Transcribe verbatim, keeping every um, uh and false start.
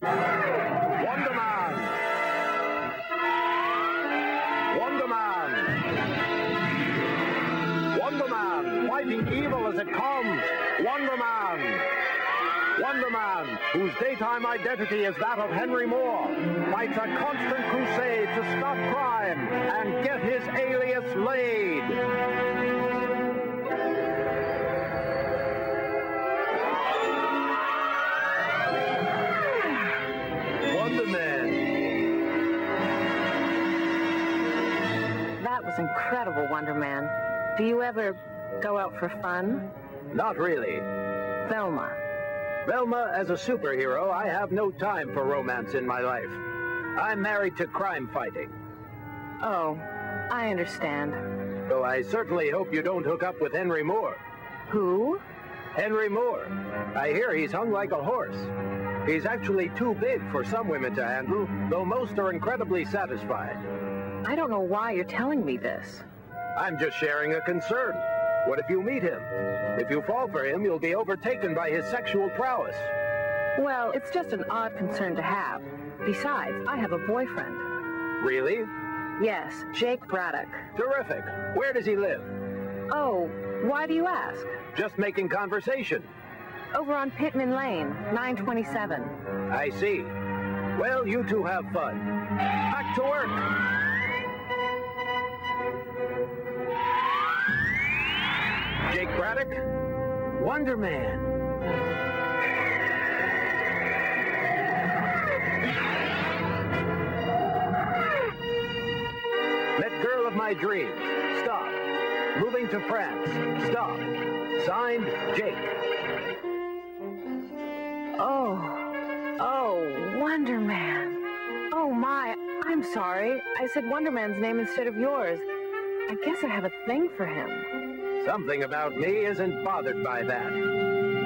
Wonder Man! Wonder Man! Wonder Man, fighting evil as it comes! Wonder Man! Wonder Man, whose daytime identity is that of Henry Moore, fights a constant crusade to stop crime and get his alias laid. Wonder Man. That was incredible, Wonder Man. Do you ever go out for fun? Not really. Velma. Velma, as a superhero, I have no time for romance in my life. I'm married to crime fighting. Oh, I understand. Though I certainly hope you don't hook up with Henry Moore. Who? Henry Moore. I hear he's hung like a horse. He's actually too big for some women to handle, though most are incredibly satisfied. I don't know why you're telling me this. I'm just sharing a concern. What if you meet him? If you fall for him, you'll be overtaken by his sexual prowess. Well, it's just an odd concern to have. Besides, I have a boyfriend. Really? Yes, Jake Braddock. Terrific. Where does he live? Oh, why do you ask? Just making conversation. Over on Pittman Lane, nine twenty-seven. I see. Well, you two have fun. Back to work. Jake Braddock, Wonder Man. Met girl of my dreams. Stop. Moving to France. Stop. Signed, Jake. Oh. Oh, Wonder Man. Oh, my. I'm sorry. I said Wonder Man's name instead of yours. I guess I have a thing for him. Something about me isn't bothered by that.